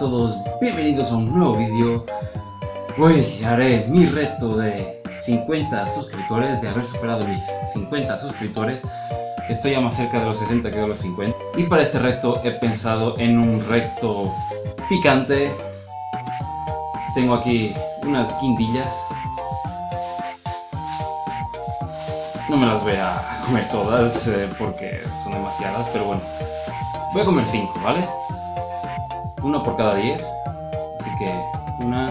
todos, bienvenidos a un nuevo vídeo. Hoy haré mi reto de 50 suscriptores, de haber superado mis 50 suscriptores. Estoy ya más cerca de los 60 que de los 50. Y para este reto he pensado en un reto picante. Tengo aquí unas guindillas. No me las voy a comer todas porque son demasiadas, pero bueno. Voy a comer 5, ¿vale? Una por cada 10. Así que una...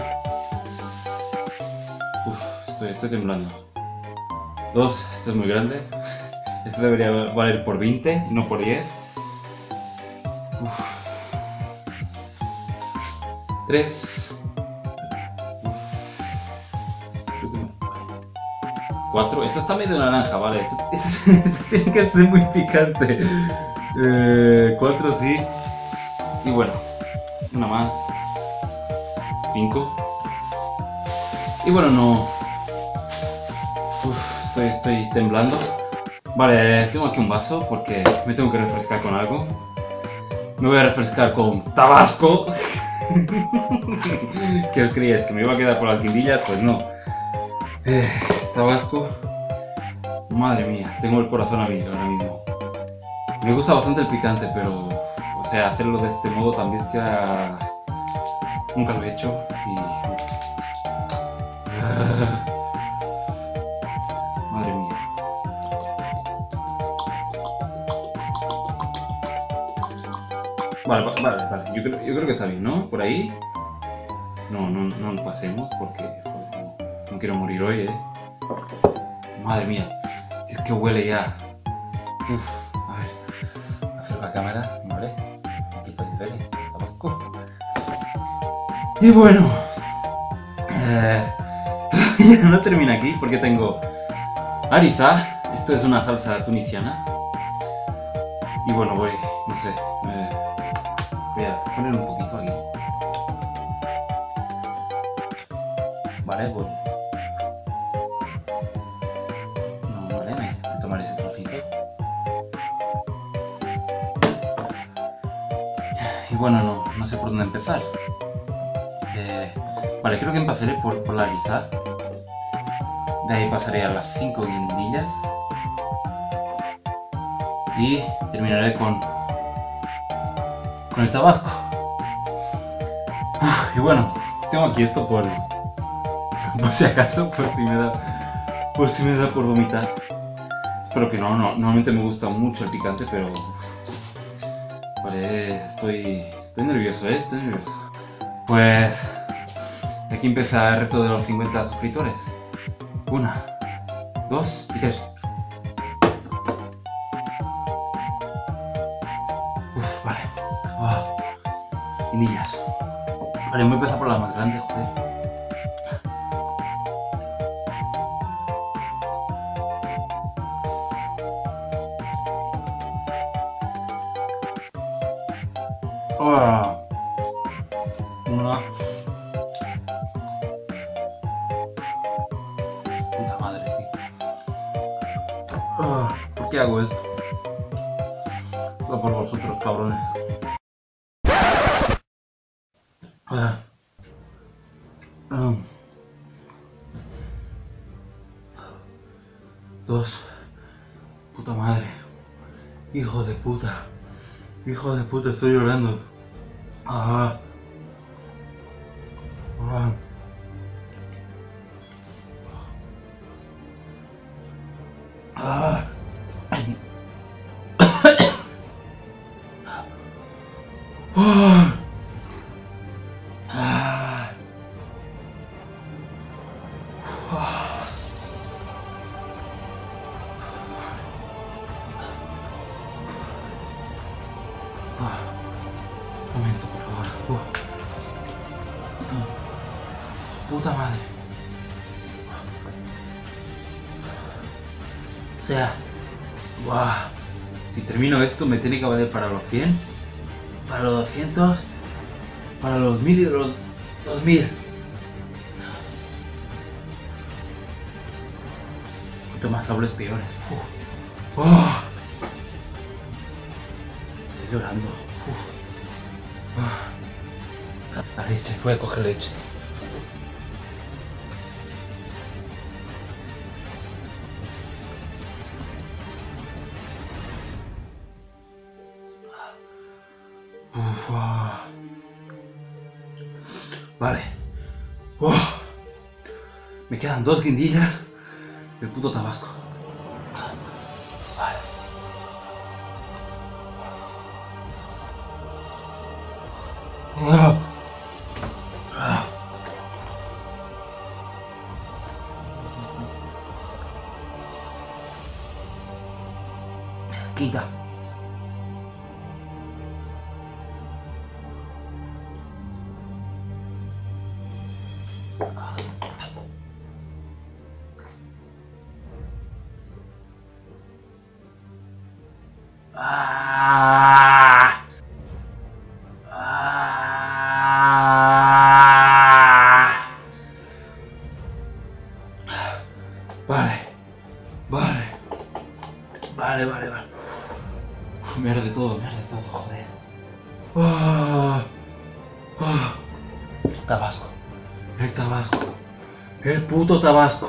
estoy temblando. 2, este es muy grande. Este debería valer por 20, no por 10. 3. 4. Esta está medio naranja, vale. Esta tiene que ser muy picante. 4 sí. Y bueno, una más. 5. Y bueno, no. Estoy temblando. Vale, tengo aquí un vaso porque me tengo que refrescar con algo. Me voy a refrescar con Tabasco. ¿Qué os creíais? ¿Que me iba a quedar por las guindillas? Pues no. Tabasco. Madre mía, tengo el corazón a mil ahora mismo. Me gusta bastante el picante, pero... O sea, hacerlo de este modo tan bestia... Nunca lo he hecho y... Madre mía. Vale. Yo creo que está bien, ¿no? Por ahí. No nos pasemos porque... Joder, no quiero morir hoy, Madre mía. Si es que huele ya. A ver. Acerco la cámara, ¿vale? Aquí podéis ver. Tabasco. Y bueno. Todavía no termina aquí porque tengo harissa. Esto es una salsa tunisiana. Y bueno, no sé. Voy a poner un poquito aquí. Vale, voy. No, vale, voy a tomar ese trocito. Y bueno, no sé por dónde empezar. Vale, creo que empezaré por la harissa. De ahí pasaré a las 5 guindillas. Y terminaré con el tabasco. Y bueno, tengo aquí esto por si acaso, por si me da por vomitar. Espero que no, normalmente me gusta mucho el picante, pero... Vale, estoy nervioso, estoy nervioso. Pues... Aquí empieza el reto de los 50 suscriptores. 1, 2 y 3. Vale. Guindillas. Vale, voy a empezar por las más grandes, joder. Una. Puta madre, tío. ¿Por qué hago esto? Solo por vosotros, cabrones. 2. Puta madre. Hijo de puta. Hijo de puta, estoy llorando. Un momento, por favor. Puta madre. O sea, si termino esto me tiene que valer para los 100, para los 200, para los 1000 y los 2000. Cuanto más hables, peores. Estoy llorando. La leche, voy a coger leche. Uf, vale. Me quedan 2 guindillas del puto tabasco. Vale. Quinta. Vale. Me arde todo, joder. Tabasco. El tabasco. El puto tabasco.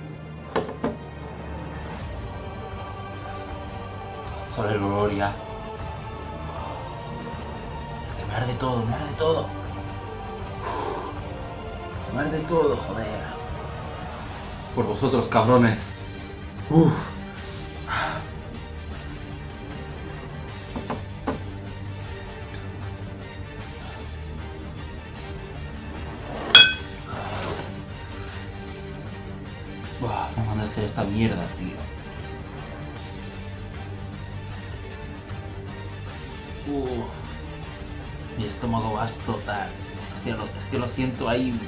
Solo el olor ya. Es que me arde todo. Me arde todo, joder. Por vosotros, cabrones. No van a hacer esta mierda, tío. Mi estómago va a explotar. Es que lo siento ahí.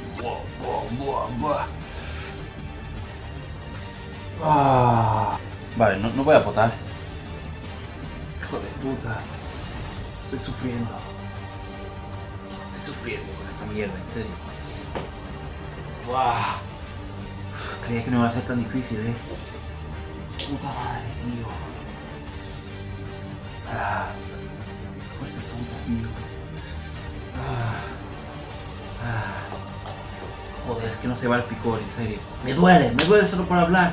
Vale, no voy a potar. Hijo de puta. Estoy sufriendo con esta mierda, en serio. Creía que no iba a ser tan difícil, Puta madre, tío. Hijos de puta, tío. Joder, es que no se va el picor, en serio. Me duele solo por hablar.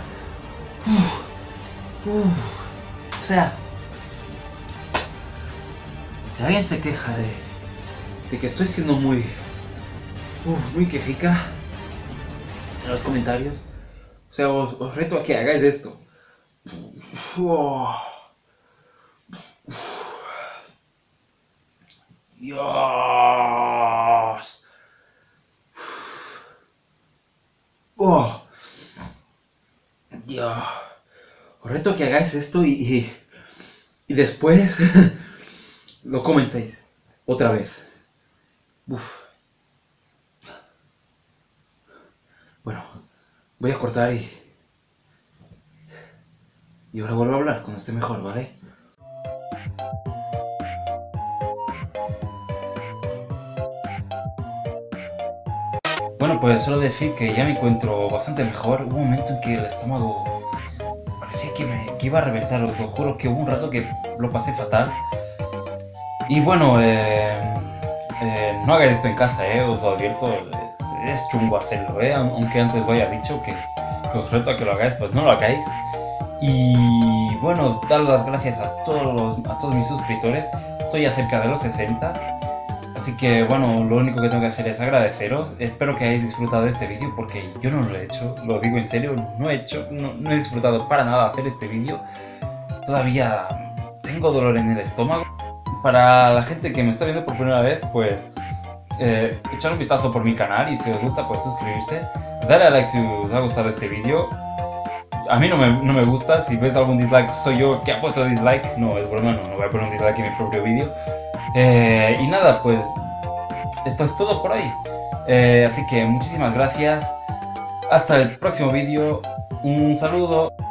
O sea, si alguien se queja de que estoy siendo muy quejica en los comentarios, o sea, os reto a que hagáis esto. Dios. Dios. Os reto a que hagáis esto y después lo comentéis otra vez. Bueno, voy a cortar y ahora vuelvo a hablar cuando esté mejor, ¿vale? Bueno, pues solo decir que ya me encuentro bastante mejor. Hubo un momento en que el estómago parecía que iba a reventar, os lo juro que hubo un rato que lo pasé fatal. Y bueno, no hagáis esto en casa, os lo advierto, es chungo hacerlo, aunque antes lo haya dicho que os reto a que lo hagáis, pues no lo hagáis. Y bueno, dar las gracias a todos mis suscriptores. Estoy ya cerca de los 60. Así que bueno, lo único que tengo que hacer es agradeceros. Espero que hayáis disfrutado de este vídeo porque yo no lo he hecho, lo digo en serio, no he disfrutado para nada hacer este vídeo. Todavía tengo dolor en el estómago. Para la gente que me está viendo por primera vez, pues echar un vistazo por mi canal y si os gusta, pues suscribirse. Dale a like si os ha gustado este vídeo. A mí no me gusta, si ves algún dislike soy yo que ha puesto dislike. No, es broma, no voy a poner un dislike en mi propio vídeo. Y nada, pues esto es todo por hoy. Así que muchísimas gracias. Hasta el próximo vídeo. Un saludo.